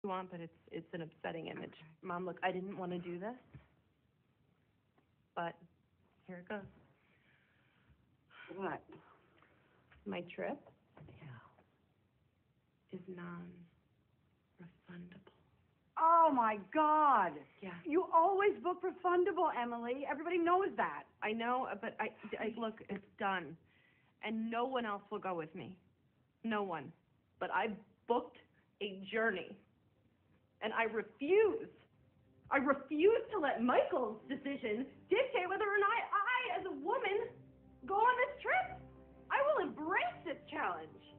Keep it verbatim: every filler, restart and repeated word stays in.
you want, but it's it's an upsetting image. Okay. Mom, look, I didn't want to do this, but here it goes. What? My trip Yeah. is non-refundable. Oh, my God. Yeah. You always book refundable, Emily. Everybody knows that. I know, but I, I look, it's done, and no one else will go with me. No one. But I booked a journey, and I refuse. I refuse to let Michael's decision dictate whether or not I, as a woman, go on this trip. I will embrace this challenge.